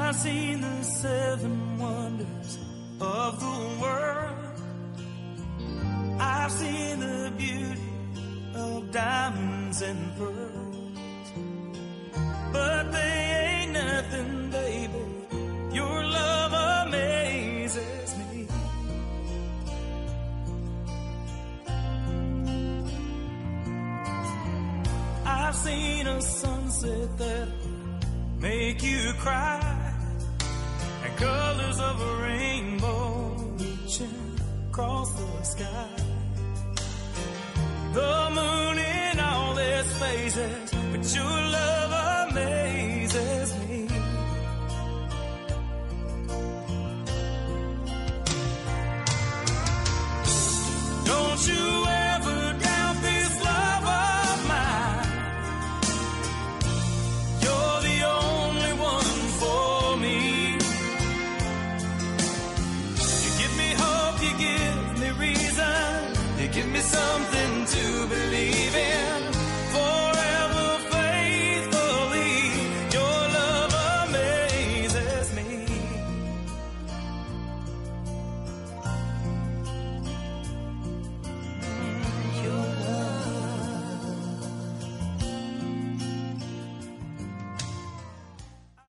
I've seen the seven wonders of the world. I've seen the beauty of diamonds and pearls, but they ain't nothing, baby. Your love amazes me. I've seen a sunset that make you cry, and colors of a rainbow reaching across the sky. The moon in all its phases, but your love amazes me. Don't you ever doubt this love of mine. You're the only one for me. You give me hope, you give me reason, you give me something to believe in.